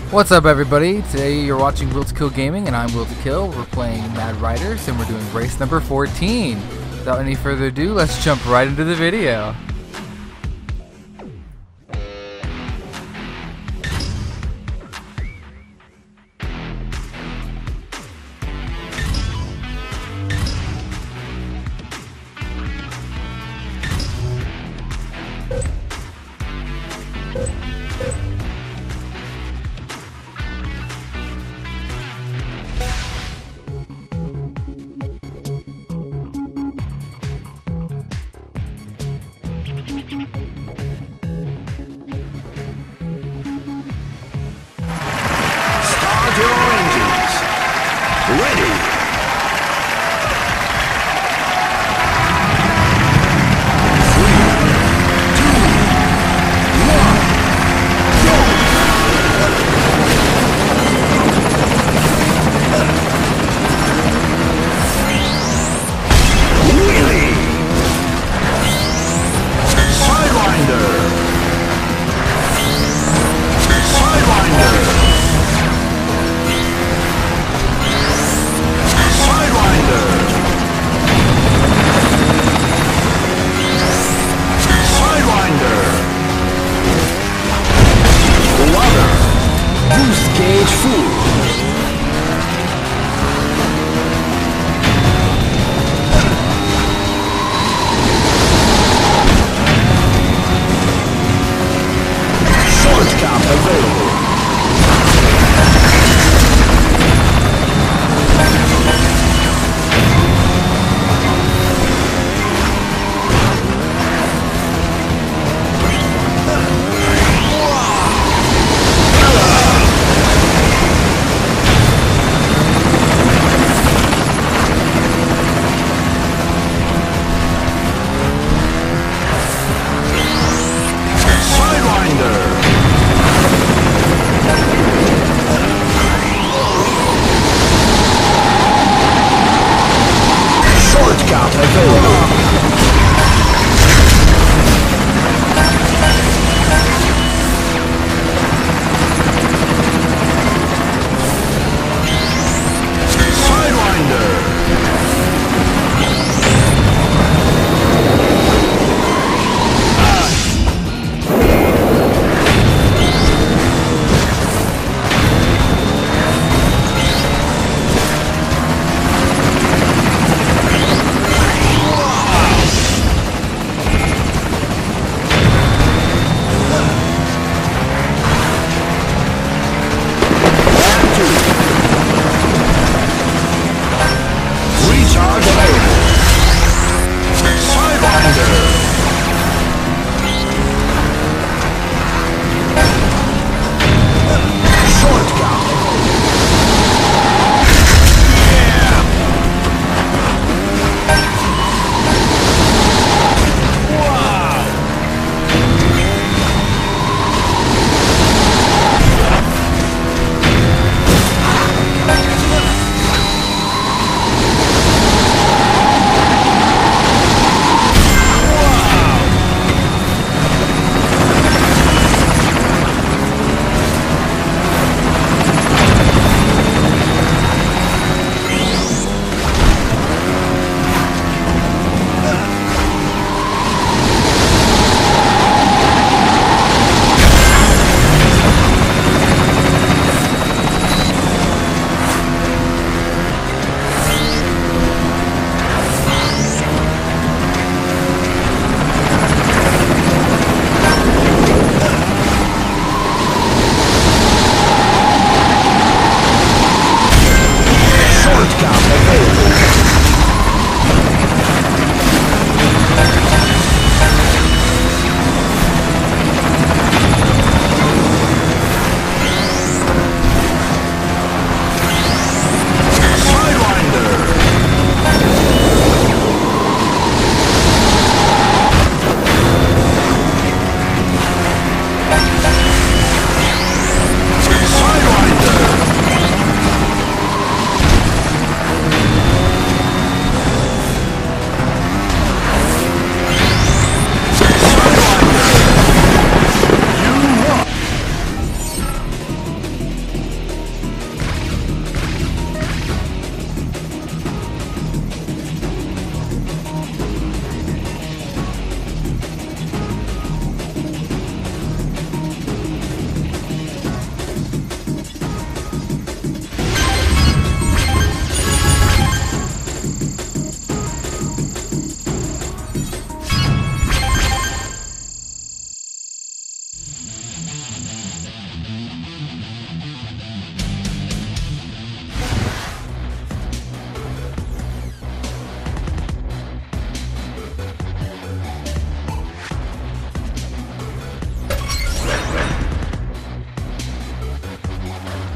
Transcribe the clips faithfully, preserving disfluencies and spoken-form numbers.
What's up, everybody? Today you're watching Will to Kill Gaming and I'm Will to Kill. We're playing Mad Riders and we're doing race number fourteen. Without any further ado, let's jump right into the video.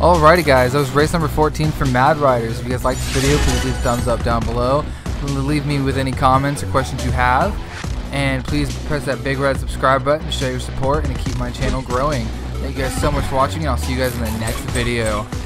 Alrighty guys, that was race number fourteen for Mad Riders. If you guys liked this video, please leave a thumbs up down below. Leave me with any comments or questions you have. And please press that big red subscribe button to show your support and to keep my channel growing. Thank you guys so much for watching, and I'll see you guys in the next video.